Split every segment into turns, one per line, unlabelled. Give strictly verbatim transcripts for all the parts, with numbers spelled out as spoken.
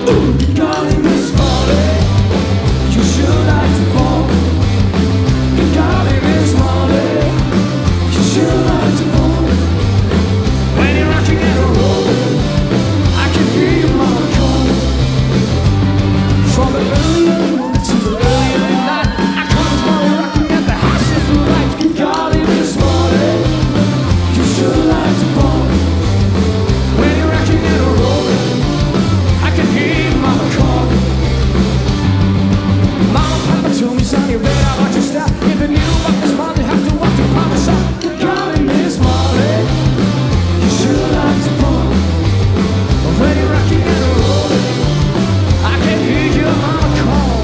Darling Miss Molly, you should like to ball. Darling Miss Molly, you should like to ball. When you're rocking and rolling, I can hear your mama call. From the early early morning to the early early night, I come as Molly rocking at the house of the light. Darling Miss Molly, you should like to ball. When you're rocking and rolling, I can hear your mama call. Mama, Papa told me, son, you better watch your step. If you knew about this Molly, have to watch your Papa shop. Darling Miss Molly, you should like to ball. When you're rocking and rolling, I can hear your mama call.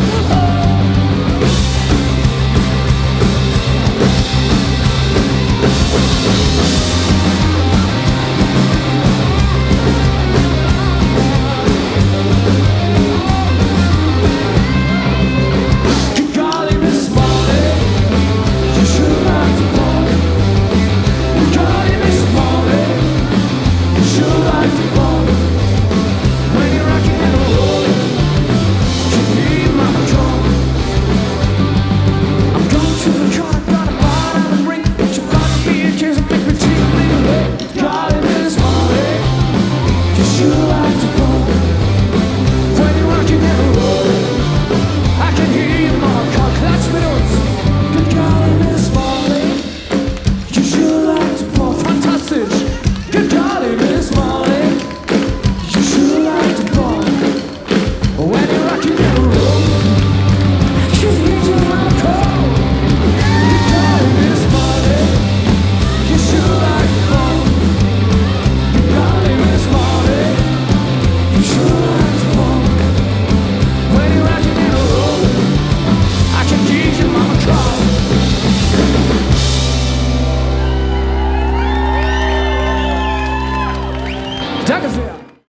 Golly, Miss Molly, you should like to ball. Golly, Miss Molly, you should like to ball. When you're rocking and rolling, I can hear your mama call. I'm going to the car, got a bottle and a ring. She brought me a kiss and make me tingling away. Golly, Miss Molly, you should like to ball. When you're rocking and rolling, I can hear your mama call. Clutch me notes. Good golly, Miss Molly, you should like to ball. Fantastic. Good golly, Miss Molly, you should like to ball. When you're rocking and rolling, I can hear your mama call. Good golly, Miss Molly, you should like to ball. Good golly, Miss Molly, you should like to ball. When you're rocking and rolling, I can hear your mama call. Danke sehr.